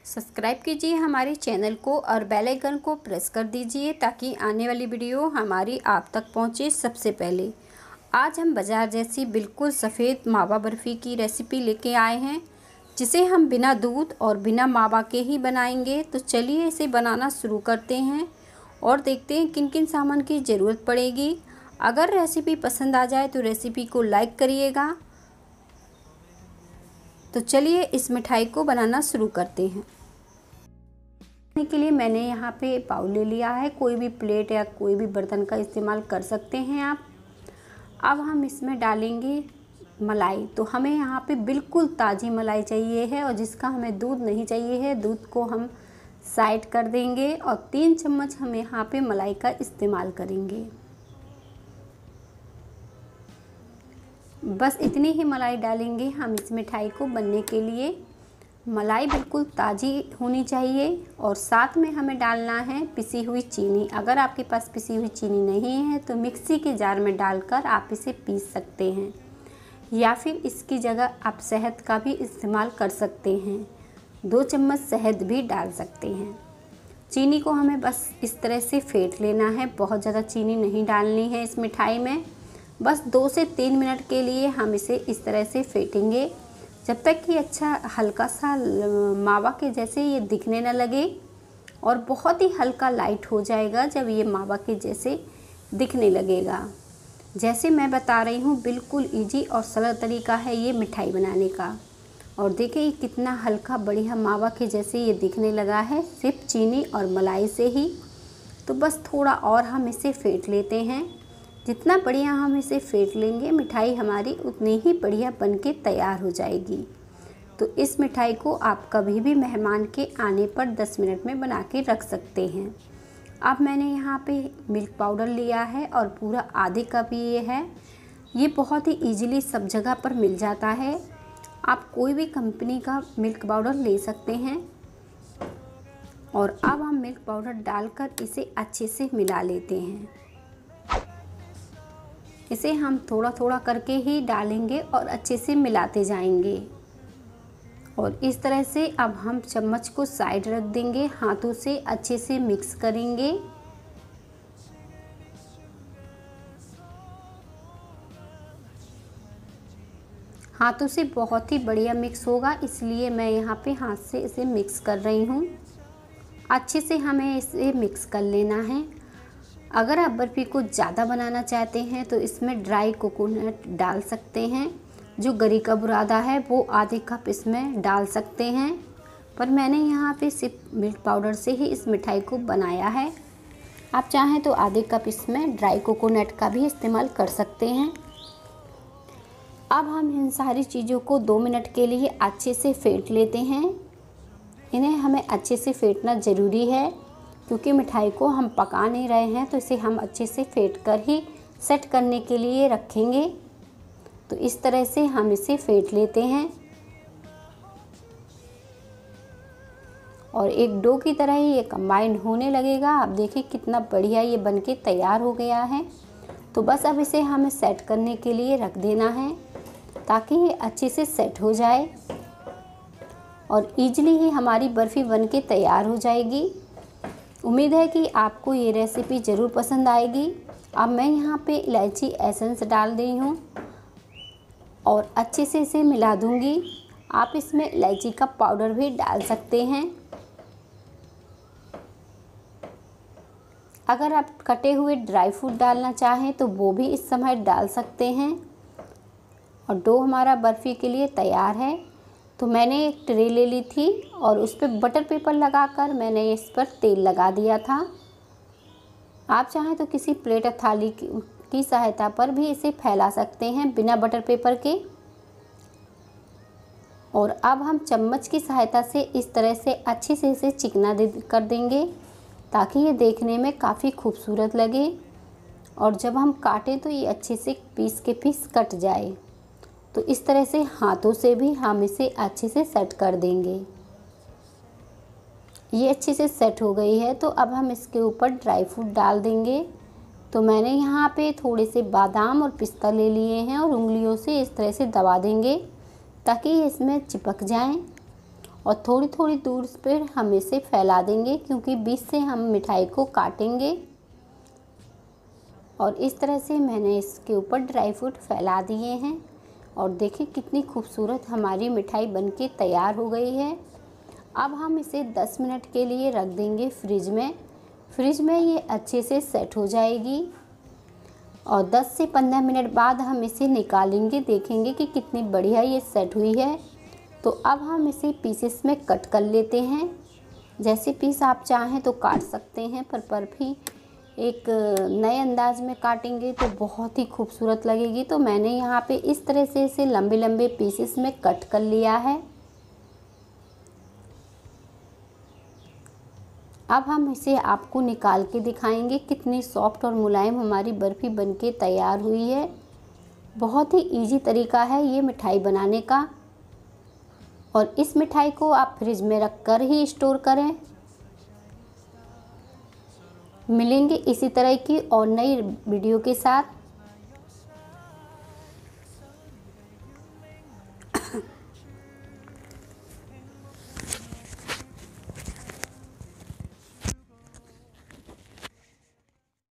Subscribe कीजिए हमारे channel को और बेल आइकन को प्रेस कर दीजिए ताकि आने वाली वीडियो हमारी आप तक पहुंचे सबसे पहले। आज हम बाज़ार जैसी बिल्कुल सफ़ेद मावा बर्फ़ी की रेसिपी लेके आए हैं, जिसे हम बिना दूध और बिना मावा के ही बनाएंगे। तो चलिए इसे बनाना शुरू करते हैं और देखते हैं किन किन सामान की ज़रूरत पड़ेगी। अगर रेसिपी पसंद आ जाए तो रेसिपी को लाइक करिएगा। तो चलिए इस मिठाई को बनाना शुरू करते हैं। के लिए मैंने यहाँ पे बाउल ले लिया है। कोई भी प्लेट या कोई भी बर्तन का इस्तेमाल कर सकते हैं आप। अब हम इसमें डालेंगे मलाई। तो हमें यहाँ पे बिल्कुल ताज़ी मलाई चाहिए है और जिसका हमें दूध नहीं चाहिए है। दूध को हम साइड कर देंगे और 3 चम्मच हम यहाँ पे मलाई का इस्तेमाल करेंगे। बस इतनी ही मलाई डालेंगे हम इस मिठाई को बनने के लिए। मलाई बिल्कुल ताज़ी होनी चाहिए और साथ में हमें डालना है पिसी हुई चीनी। अगर आपके पास पिसी हुई चीनी नहीं है तो मिक्सी के जार में डालकर आप इसे पीस सकते हैं या फिर इसकी जगह आप शहद का भी इस्तेमाल कर सकते हैं। 2 चम्मच शहद भी डाल सकते हैं। चीनी को हमें बस इस तरह से फेंट लेना है। बहुत ज़्यादा चीनी नहीं डालनी है इस मिठाई में। बस 2 से 3 मिनट के लिए हम इसे इस तरह से फेंटेंगे जब तक कि अच्छा हल्का सा मावा के जैसे ये दिखने न लगे और बहुत ही हल्का लाइट हो जाएगा जब ये मावा के जैसे दिखने लगेगा। जैसे मैं बता रही हूँ बिल्कुल इजी और सरल तरीका है ये मिठाई बनाने का। और देखिए ये कितना हल्का बढ़िया मावा के जैसे ये दिखने लगा है सिर्फ चीनी और मलाई से ही। तो बस थोड़ा और हम इसे फेंट लेते हैं। जितना बढ़िया हम इसे फेंट लेंगे मिठाई हमारी उतनी ही बढ़िया बनके तैयार हो जाएगी। तो इस मिठाई को आप कभी भी मेहमान के आने पर 10 मिनट में बना के रख सकते हैं। अब मैंने यहाँ पे मिल्क पाउडर लिया है और पूरा आधे कप ये है। ये बहुत ही इजीली सब जगह पर मिल जाता है। आप कोई भी कंपनी का मिल्क पाउडर ले सकते हैं। और अब हम मिल्क पाउडर डालकर इसे अच्छे से मिला लेते हैं। इसे हम थोड़ा थोड़ा करके ही डालेंगे और अच्छे से मिलाते जाएंगे। और इस तरह से अब हम चम्मच को साइड रख देंगे, हाथों से अच्छे से मिक्स करेंगे। हाथों से बहुत ही बढ़िया मिक्स होगा, इसलिए मैं यहाँ पे हाथ से इसे मिक्स कर रही हूँ। अच्छे से हमें इसे मिक्स कर लेना है। अगर आप बर्फ़ी को ज़्यादा बनाना चाहते हैं तो इसमें ड्राई कोकोनट डाल सकते हैं। जो गरी का बुरादा है वो आधे कप इसमें डाल सकते हैं। पर मैंने यहाँ पे सिर्फ मिल्क पाउडर से ही इस मिठाई को बनाया है। आप चाहें तो आधे कप इसमें ड्राई कोकोनट का भी इस्तेमाल कर सकते हैं। अब हम इन सारी चीज़ों को 2 मिनट के लिए अच्छे से फेंट लेते हैं। इन्हें हमें अच्छे से फेंटना ज़रूरी है क्योंकि मिठाई को हम पका नहीं रहे हैं, तो इसे हम अच्छे से फेंट कर ही सेट करने के लिए रखेंगे। तो इस तरह से हम इसे फेंट लेते हैं और एक डो की तरह ही ये कंबाइन होने लगेगा। आप देखिए कितना बढ़िया ये बनके तैयार हो गया है। तो बस अब इसे हमें सेट करने के लिए रख देना है ताकि ये अच्छे से सेट हो जाए और ईजिली ही हमारी बर्फ़ी बनके तैयार हो जाएगी। उम्मीद है कि आपको ये रेसिपी ज़रूर पसंद आएगी। अब मैं यहाँ पे इलायची एसेंस डाल रही हूँ और अच्छे से इसे मिला दूँगी। आप इसमें इलायची का पाउडर भी डाल सकते हैं। अगर आप कटे हुए ड्राई फ्रूट डालना चाहें तो वो भी इस समय डाल सकते हैं। और डो हमारा बर्फ़ी के लिए तैयार है। तो मैंने एक ट्रे ले ली थी और उस पर बटर पेपर लगाकर मैंने इस पर तेल लगा दिया था। आप चाहें तो किसी प्लेट या थाली की सहायता पर भी इसे फैला सकते हैं बिना बटर पेपर के। और अब हम चम्मच की सहायता से इस तरह से अच्छे से इसे चिकना कर देंगे ताकि ये देखने में काफ़ी खूबसूरत लगे और जब हम काटें तो ये अच्छे से पीस के पीस कट जाए। तो इस तरह से हाथों से भी हम इसे अच्छे से सेट कर देंगे। ये अच्छे से सेट हो गई है। तो अब हम इसके ऊपर ड्राई फ्रूट डाल देंगे। तो मैंने यहाँ पे थोड़े से बादाम और पिस्ता ले लिए हैं और उंगलियों से इस तरह से दबा देंगे ताकि ये इसमें चिपक जाएं। और थोड़ी थोड़ी दूर पर हम इसे फैला देंगे, क्योंकि बीच से हम मिठाई को काटेंगे। और इस तरह से मैंने इसके ऊपर ड्राई फ्रूट फैला दिए हैं। और देखिए कितनी खूबसूरत हमारी मिठाई बनके तैयार हो गई है। अब हम इसे 10 मिनट के लिए रख देंगे फ्रिज में। फ्रिज में ये अच्छे से सेट हो जाएगी और 10 से 15 मिनट बाद हम इसे निकालेंगे, देखेंगे कि कितनी बढ़िया ये सेट हुई है। तो अब हम इसे पीसेस में कट कर लेते हैं। जैसे पीस आप चाहें तो काट सकते हैं, पर भी एक नए अंदाज में काटेंगे तो बहुत ही खूबसूरत लगेगी। तो मैंने यहाँ पे इस तरह से इसे लंबे लंबे पीसेस में कट कर लिया है। अब हम इसे आपको निकाल के दिखाएंगे कितनी सॉफ्ट और मुलायम हमारी बर्फ़ी बनके तैयार हुई है। बहुत ही इजी तरीका है ये मिठाई बनाने का, और इस मिठाई को आप फ्रिज में रख कर ही स्टोर करें। मिलेंगे इसी तरह की और नई वीडियो के साथ।